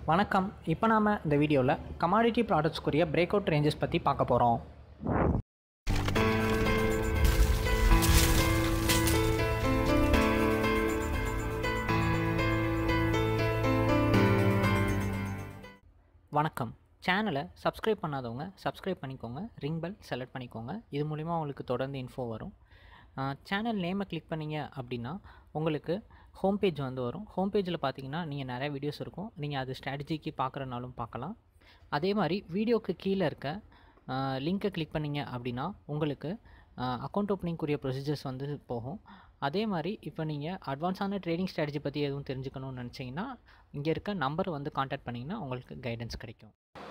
வணக்கம். இப்போ நாம் இந்த வீடியோவில் கமாடிட்டி ப்ராடக்ட்ஸ்க்குரிய பிரேக் அவுட் ரேஞ்சஸ் பற்றி பார்க்க போகிறோம். வணக்கம். சேனலை சப்ஸ்கிரைப் பண்ணாதவங்க சப்ஸ்கிரைப் பண்ணிக்கோங்க, ரிங் பெல் செலக்ட் பண்ணிக்கோங்க. இது மூலிமா உங்களுக்கு தொடர்ந்து இன்ஃபோ வரும். சேனல் நேமை கிளிக் பண்ணிங்க அப்படின்னா உங்களுக்கு ஹோம் பேஜ் வரும். ஹோம் பேஜில் பார்த்தீங்கன்னா நீங்கள் நிறைய வீடியோஸ் இருக்கும். நீங்கள் அது ஸ்ட்ராட்டஜிக்கு பார்க்குறனாலும் பார்க்கலாம். அதே மாதிரி வீடியோக்கு கீழே இருக்க லிங்க்கை கிளிக் பண்ணிங்க அப்படின்னா உங்களுக்கு அக்கௌண்ட் ஓப்பனிங்குரிய ப்ரொசீஜர்ஸ் போகும். அதே மாதிரி இப்போ நீங்கள் அட்வான்ஸான ட்ரேடிங் ஸ்ட்ராட்டஜி பற்றி எதுவும் தெரிஞ்சுக்கணும்னு நினச்சிங்கன்னா இங்கே இருக்க நம்பர் காண்டாக்ட் பண்ணிங்கன்னா உங்களுக்கு கைடன்ஸ் கிடைக்கும்.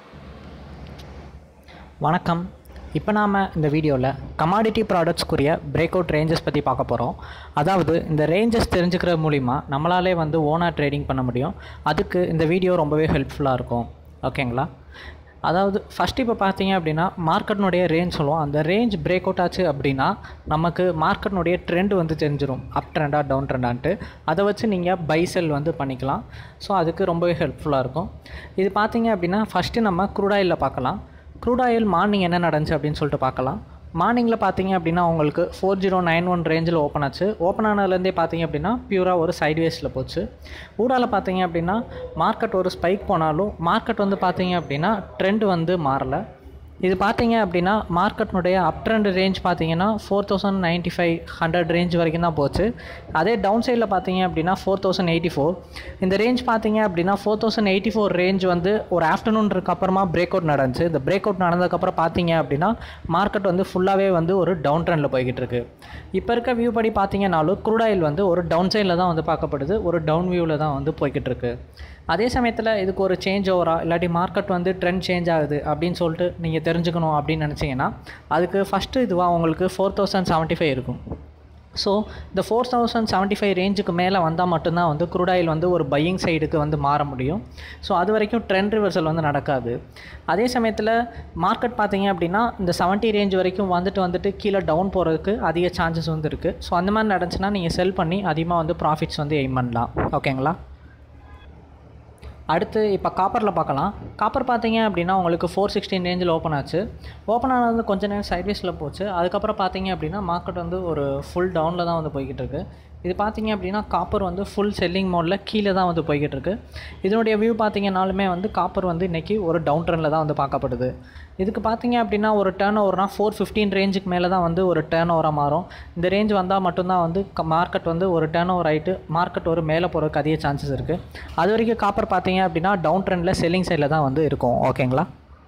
வணக்கம். இப்போ நாம் இந்த வீடியோவில் கமாடிட்டி ப்ராடக்ட்ஸ்க்குரிய பிரேக் அவுட் ரேஞ்சஸ் பற்றி பார்க்க போகிறோம். அதாவது இந்த ரேஞ்சஸ் தெரிஞ்சுக்கிற மூலிமா நம்மளாலே ஓனாக ட்ரேடிங் பண்ண முடியும். அதுக்கு இந்த வீடியோ ரொம்பவே ஹெல்ப்ஃபுல்லாக இருக்கும். ஓகேங்களா? அதாவது ஃபஸ்ட்டு இப்போ பார்த்தீங்க அப்படின்னா மார்க்கெட்னுடைய ரேஞ்ச் சொல்லுவோம். அந்த ரேஞ்ச் பிரேக் அவுட் ஆச்சு அப்படின்னா நமக்கு மார்க்கெட்னுடைய ட்ரெண்ட் தெரிஞ்சிடும். அப் ட்ரெண்டாக டவுன் ட்ரெண்டான்ட்டு அதை வச்சு நீங்கள் பை செல் பண்ணிக்கலாம். ஸோ அதுக்கு ரொம்பவே ஹெல்ப்ஃபுல்லாக இருக்கும். இது பார்த்தீங்க அப்படின்னா ஃபஸ்ட்டு நம்ம க்ரூட் ஆயிலில் பார்க்கலாம். க்ரூட் ஆயில் மார்னிங் என்ன நடந்துச்சு அப்படின்னு சொல்லிட்டு பார்க்கலாம். மார்னிங்கில் பார்த்தீங்க அப்படின்னா உங்களுக்கு 4091 ரேஞ்சில் ஓப்பன் ஆச்சு. ஓப்பன் ஆனதுலேருந்தே பார்த்தீங்க அப்படின்னா பியூராக ஒரு சைட்வேஸில் போச்சு. ஊடால பார்த்தீங்க அப்படின்னா மார்க்கெட் ஒரு ஸ்பைக் போனாலும் மார்க்கெட் பார்த்தீங்க அப்படின்னா ட்ரெண்ட் மாறலை. இது பார்த்தீங்க அப்படின்னா மார்க்கெட்னுடைய அப் ட்ரெண்ட் ரேஞ்ச் பார்த்தீங்கன்னா 4095 ரேஞ்ச் வரைக்கும் தான் போச்சு. அதே டவுன் சைடில் பார்த்தீங்க அப்படின்னா 4084. இந்த ரேஞ்ச் பார்த்தீங்க அப்படின்னா 4084 ரேஞ்ச் ஒரு ஆஃப்டர்நூனுக்கு அப்புறமா பிரேக் அவுட் நடந்துச்சு. இந்த பிரேக் அவுட் நடந்ததுக்கப்புறம் பார்த்தீங்க அப்படின்னா மார்க்கெட் ஃபுல்லாகவே ஒரு டவுன் ட்ரெண்டில் போய்கிட்டு இருக்கு. இப்போ இருக்க வியூ படி பார்த்தீங்கன்னாலும் க்ரூட் ஆயில் ஒரு டவுன் சைடில் தான் பார்க்கப்படுது. ஒரு டவுன் வியூவில் தான் போய்கிட்டு இருக்கு. அதே சமயத்தில் இதுக்கு ஒரு சேஞ்ச் ஓவரா இல்லாட்டி மார்க்கெட் ட்ரெண்ட் சேஞ்ச் ஆகுது அப்படின்னு சொல்லிட்டு நீங்கள் தெரிஞ்சுக்கணும் அப்படின்னு நினச்சிங்கன்னா அதுக்கு ஃபஸ்ட்டு இதுவாக உங்களுக்கு 4075 இருக்கும். ஸோ இந்த 4075 ரேஞ்சுக்கு மேலே வந்தால் மட்டும்தான் க்ரூட் ஆயில் ஒரு பையிங் சைடுக்கு மாற முடியும். ஸோ அது வரைக்கும் ட்ரெண்ட் ரிவர்சல் நடக்காது. அதே சமயத்தில் மார்க்கெட் பார்த்தீங்க அப்படின்னா இந்த 70 ரேஞ்ச் வரைக்கும் வந்துட்டு கீழே டவுன் போகிறதுக்கு அதிக சான்சஸ் இருக்குது. ஸோ அந்த மாதிரி நடந்துச்சுன்னா நீங்கள் செல் பண்ணி அதிகமாக ப்ராஃபிட்ஸ் எய்ம் பண்ணலாம். ஓகேங்களா? அடுத்து இப்போ காப்பரில் பார்க்கலாம். காப்பர் பார்த்தீங்க அப்படின்னா உங்களுக்கு 416 ரேஞ்சில் ஓப்பன் ஆச்சு. ஓப்பன் ஆனது கொஞ்சம் நேரம் சைட்வேஸில் போச்சு. அதுக்கப்புறம் பார்த்தீங்க அப்படின்னா மார்க்கெட் ஒரு ஃபுல் டவுனில் தான் போய்கிட்டு இருக்கு. இது பார்த்தீங்க அப்படின்னா காப்பர் ஃபுல் செல்லிங் மோடில் கீழே தான் போய்கிட்டு இருக்கு. இதனுடைய வியூ பார்த்தீங்கன்னாலுமே காப்பர் இன்றைக்கி ஒரு டவுன் ட்ரெண்டில் தான் பார்க்கப்படுது. இதுக்கு பார்த்தீங்க அப்படின்னா ஒரு டேர்ன் ஓவர்னால் 415 ரேஞ்சுக்கு மேலே தான் ஒரு டேர்ன் ஓவராக மாறும். இந்த ரேஞ்ச் வந்தால் மட்டும்தான் மார்க்கெட் ஒரு டேர்ன் ஓவர் ஆகிட்டு மார்க்கெட் மேலே போகிறதுக்கு அதிக சான்சஸ் இருக்குது. அது வரைக்கும் காப்பர் பார்த்தீங்க அப்படின்னா டவுன் ட்ரெண்டில் செல்லிங் சைடில் தான் இருக்கும். ஓகேங்களா?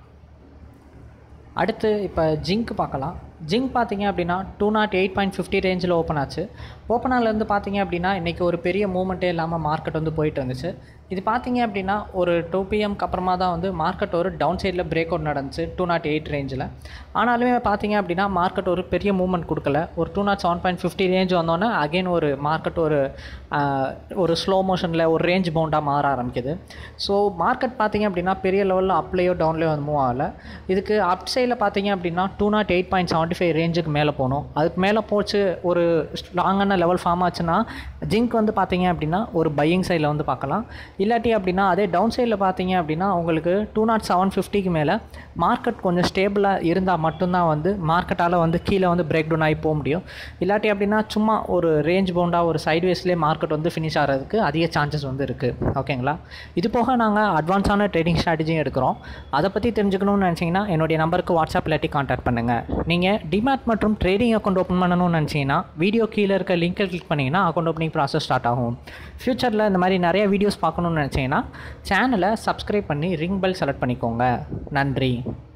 அடுத்து இப்போ ஜிங்க் பார்க்கலாம். ஜிங்க் பார்த்தீங்க அப்படின்னா 208.50 ரேஞ்சில் ஓப்பன் ஆச்சு. ஓப்பன் ஆனதுலேருந்து பார்த்தீங்க அப்படின்னா இன்றைக்கி ஒரு பெரிய மூவ்மெண்ட்டே இல்லாமல் மார்க்கெட் போயிட்டு இருந்துச்சு. இது பார்த்தீங்க அப்படின்னா ஒரு 2 PM அப்புறமா தான் மார்க்கெட் ஒரு டவுன் சைடில் பிரேக் அவுட் நடந்துச்சு 208 ரேஞ்சில். ஆனாலுமே பார்த்தீங்க அப்படின்னா மார்க்கெட் ஒரு பெரிய மூவ்மெண்ட் கொடுக்கல. ஒரு 207.50 ரேஞ்ச் வந்தோன்னே அகெயின் ஒரு மார்க்கெட் ஒரு ஸ்லோ மோஷனில் ஒரு ரேஞ்ச் பவுண்டாக மாற ஆரம்பிக்குது. ஸோ மார்க்கெட் பார்த்தீங்க அப்படின்னா பெரிய லெவலில் அப்லேயோ டவுன்லேயோ மூவ் ஆகலை. இதுக்கு அப் சைடில் பார்த்தீங்க அப்படின்னா 208.75 ரேஞ்சுக்கு மேலே போகணும். அதுக்கு மேலே போச்சு ஒரு ஸ்ட்ராங்கான லெவல் ஃபார்ம் ஆச்சுன்னா ஜிங்க் பார்த்தீங்க அப்படின்னா ஒரு பையிங் சைடில் பார்க்கலாம். இல்லாட்டி அப்படின்னா அதே டவுன் சைடில் பார்த்தீங்க அப்படின்னா உங்களுக்கு 207.50க்கு மேலே மார்க்கெட் கொஞ்சம் ஸ்டேபிளாக இருந்தால் மட்டும்தான் மார்க்கெட்டால் கீழே பிரேக் டவுன் ஆகி போக முடியும். இல்லாட்டி அப்படின்னா சும்மா ஒரு ரேஞ்ச் பவுண்டாக ஒரு சைட்வேஸ்லேயே மார்க்கெட் ஃபினிஷ் ஆகிறதுக்கு அதிக சான்சஸ் இருக்குது. ஓகேங்களா? இது போக நாங்கள் அட்வான்ஸான ட்ரேடிங் ஸ்ட்ராட்டஜியும் எடுக்கிறோம். அதை பற்றி தெரிஞ்சுக்கணும்னு நினச்சிங்கன்னா என்னுடைய நம்பருக்கு வாட்ஸ்அப் இல்லாட்டி கான்டாக்ட் பண்ணுங்கள். நீங்கள் டிமேட் மற்றும் ட்ரேடிங் அக்கௌண்ட் ஓப்பன் பண்ணணும்னு நினச்சிங்கன்னா வீடியோ கீழே இருக்க லிங்கை கிளிக் பண்ணிங்கன்னா அக்கௌண்ட் ஓப்பனிங் ப்ராசஸ் ஸ்டார்ட் ஆகும். ஃப்யூச்சரில் இந்த மாதிரி நிறைய வீடியோஸ் பார்க்கணும்னு நினச்சிங்கன்னா சேனலை சப்ஸ்கிரைப் பண்ணி ரிங் பெல் செலக்ட் பண்ணிக்கோங்க. நன்றி.